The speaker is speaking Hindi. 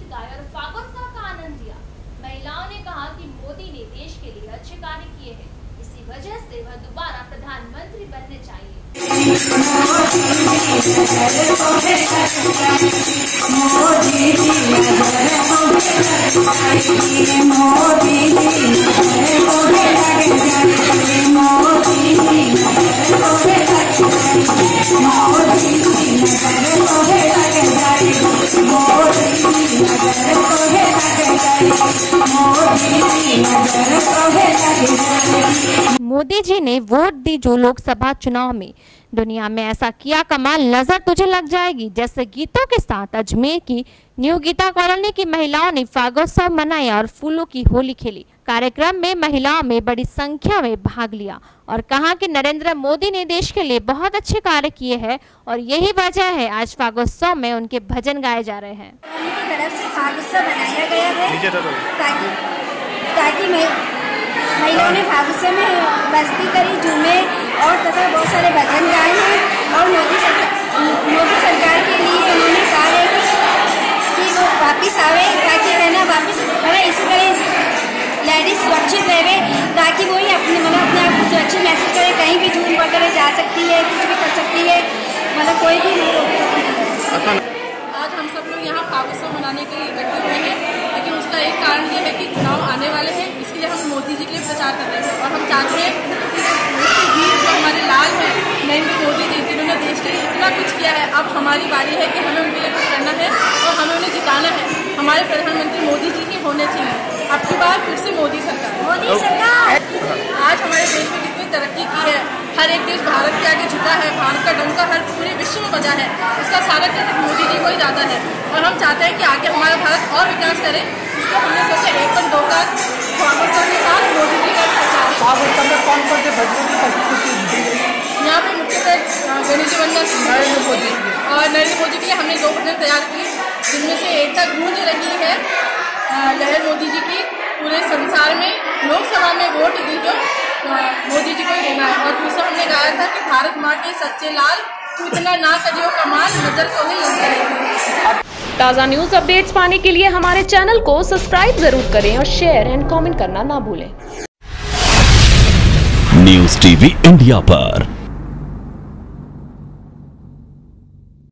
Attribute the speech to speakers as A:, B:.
A: गाए और फागोत्सव का आनंद लिया। महिलाओं ने कहा कि मोदी ने देश के लिए अच्छे कार्य किए हैं, इसी वजह से वह दोबारा प्रधानमंत्री बनने चाहिए।
B: मोदी जी ने वोट दी जो लोकसभा चुनाव में, दुनिया में ऐसा किया कमाल नजर तुझे लग जाएगी जैसे गीतों के साथ अजमेर की न्यू गीता कॉलोनी की महिलाओं ने फागोत्सव मनाया और फूलों की होली खेली। कार्यक्रम में महिलाओं में बड़ी संख्या में भाग लिया और कहा कि नरेंद्र मोदी ने देश के लिए बहुत अच्छे कार्य किए हैं और यही वजह है आज फागोत्सव में उनके भजन गाए जा रहे हैं।
C: उनकी तरफ से फागोत्सव मनाया गया है ताकि महिलाओं ने फागोत्सव में मस्ती करी, झूमे और तथा बहुत सारे भजन गाए हैं और मोदी सरकार के लिए उन्होंने कहा है कि वो वापस आवे ताकि रहना वापस इसी तरह लेडीज सुरक्षित रहे ताकि वो ही अपने अपने आप को सुरक्षित महसूस करे, कहीं भी झूम वगैरह जा सकती है, कुछ भी कर सकती है, कोई भी नहीं।
D: आज हम सब लोग यहाँ फागोत्सव मनाने के लिए इकट्ठे हुए हैं, लेकिन उसका एक कारण ये है कि चुनाव आने वाले हैं, इसलिए हम मोदी जी के लिए प्रचार कर रहे हैं और हम चाहते हैं कि वीर जो हमारे लाल हैं नरेंद्र मोदी जी, जिन्होंने देश के लिए इतना कुछ किया है, अब हमारी बारी है कि हमें उनके लिए कुछ करना है और हमें उन्हें जिताना है। हमारे प्रधानमंत्री मोदी जी ही होने चाहिए, अब की बार फिर से मोदी सरकार। आज हमारे देश में कितनी तरक्की की है, हर एक देश भारत के आगे झुका है, भारत का डंका हर पूरे विश्व में बजा है, उसका सारा क्रेडिट मोदी जी को ही जाता है और हम चाहते हैं कि आगे हमारा भारत और विकास करे। इसलिए हमने सोचा 1 2 का फागोत्सव के साथ मोदी जी का प्रचार।
E: फागोत्सव में कौन कौन से भजनों की प्रस्तुति?
D: यहाँ पे मुख्यतः गणेश वंदन नरेंद्र मोदी और नरेंद्र मोदी के लिए हमने 2 भजन तैयार किए, जिनमें से एक तक गूंज रही है लहर मोदी जी की पूरे संसार में, लोकसभा में वोट दी जो मोदी जी को ही देना है, और दूसरा हमने गाया था कि भारत माँ के सच्चे लाल तू इतना ना करियो कमाल नजर को ही लग जाएगी।
F: ताज़ा न्यूज अपडेट्स पाने के लिए हमारे चैनल को सब्सक्राइब जरूर करें और शेयर एंड कमेंट करना ना भूलें।
G: न्यूज़ टीवी इंडिया पर